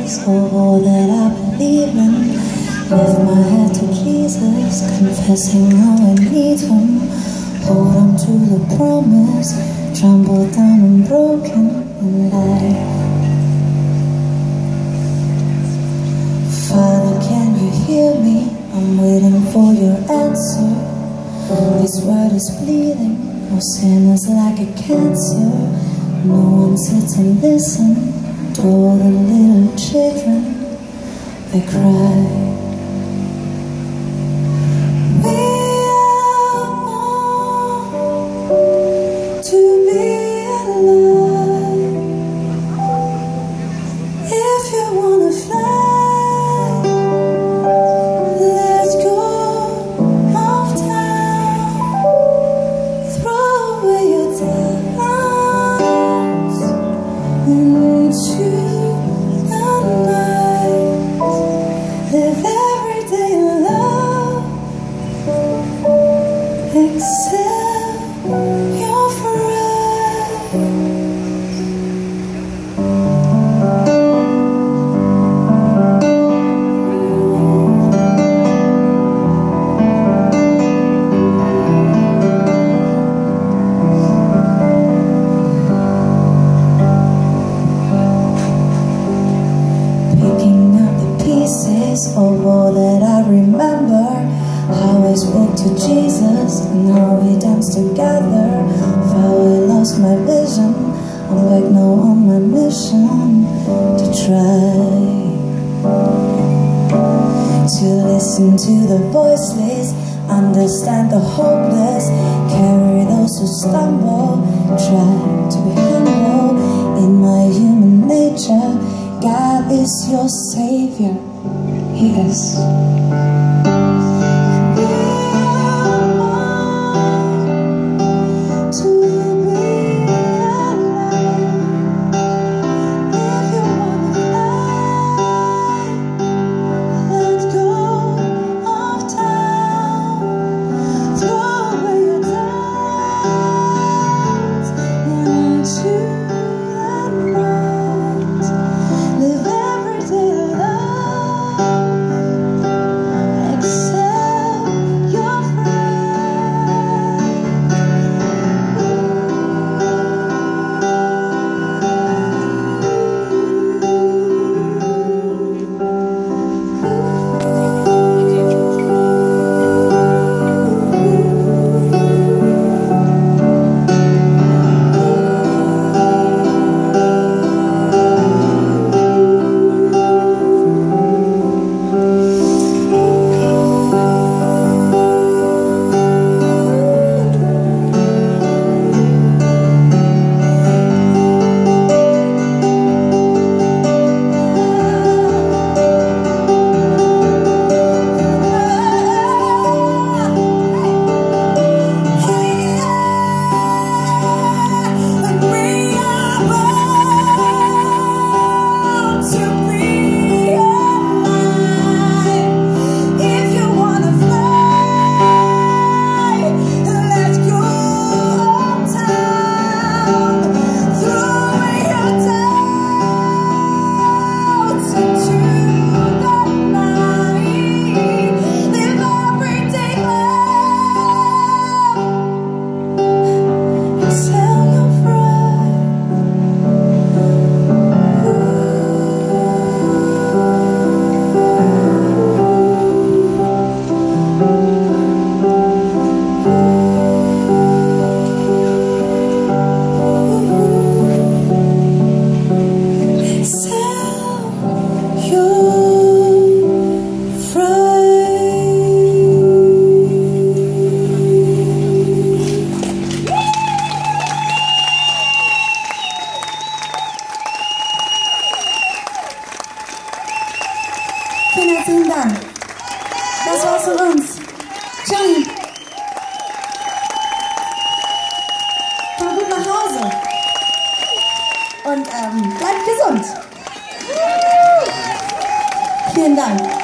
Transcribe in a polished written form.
pieces of all that I believe in. Lift my head to Jesus, confessing how I need Him. Hold on to the promise, trampled down and broken in life. Father, can you hear me? I'm waiting for your answer. This world is bleeding, no sin is like a cancer. No one sits and listens to all the little children, they cry. Of all that I remember, how I spoke to Jesus and how we danced together. How I lost my vision, I'm back now on my mission to try to listen to the voiceless, understand the hopeless, carry those who stumble, try to be humble. In my human nature, God is your Savior. He is. Vielen herzlichen Dank. Das war's von uns. Johnny, komm gut nach Hause. Und bleibt gesund. Vielen Dank.